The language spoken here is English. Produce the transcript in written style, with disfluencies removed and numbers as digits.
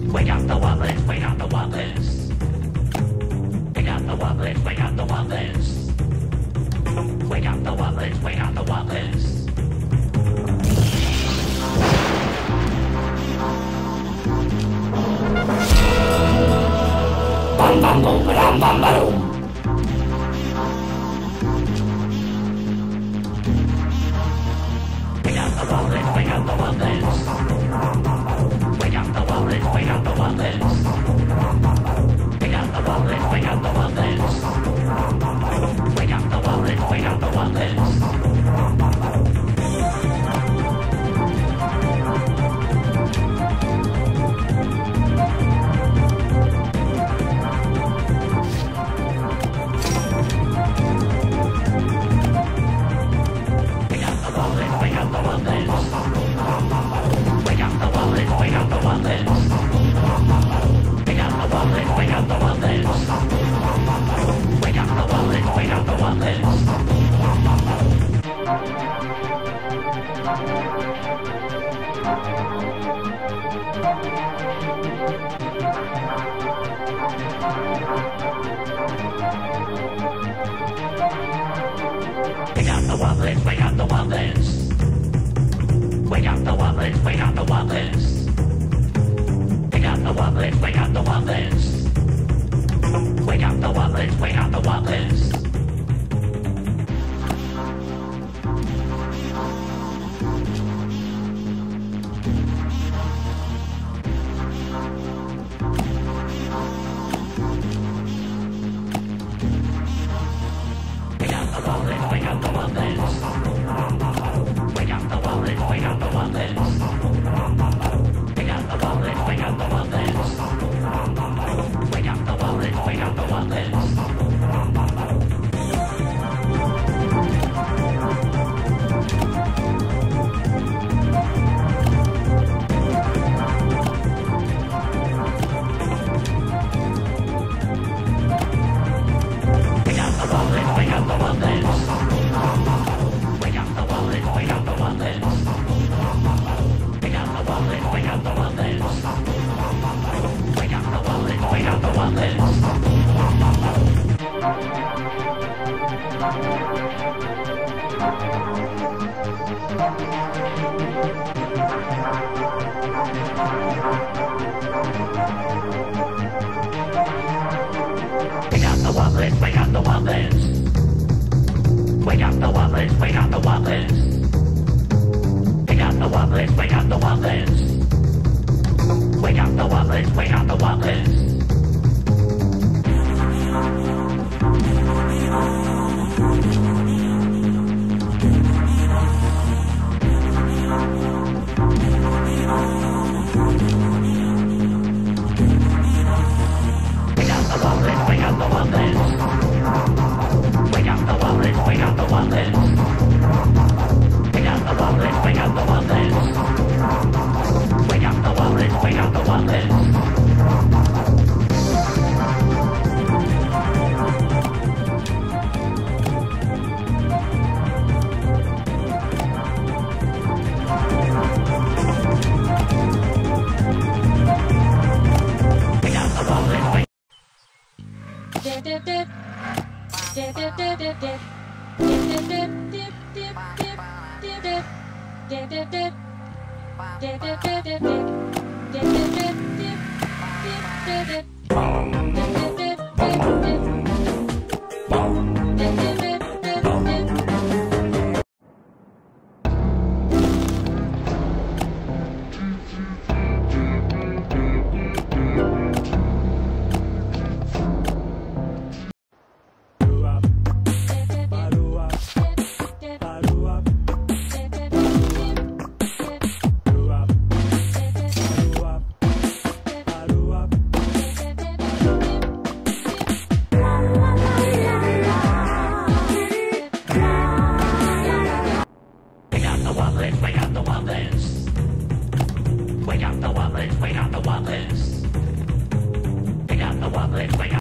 We got the wobblers, we got the wobblers. We got the wobblers, we got the wobblers. We got the wobblers, we got the wobblers. Bum bum boom, bum bum boom. We got the wobblers, we got the wobblers. We got the wobblers, we got the wobblers. We got the wobblers, we got the wobblers. We got the wobblers, we got the wobblers. We got the wobblers, we got the wobblers. We got the wobblers, we got the wobblers. We got the wobblers, we got the wobblers. We got the wobblers, we got the wobblers. We got the wobblers, we got the wobblers. We got the wobblers, we got the wobblers. We got the wobblers, we got the wobblers. We got the wobblers, we got the wobblers. We got the wobblers, we got the wobblers. We got the wobblers, we got the wobblers. We got the wobblers, we got the wobblers. We got the wobblers, we got the wobblers. We got the wobblers, we got the wobblers. We got the wobblers, we got the wobblers. We got the wobblers, we got the wobblers. We got the wobblers, we got the wobblers. We got the wobblers, we got the wobblers. We got the wobblers, we got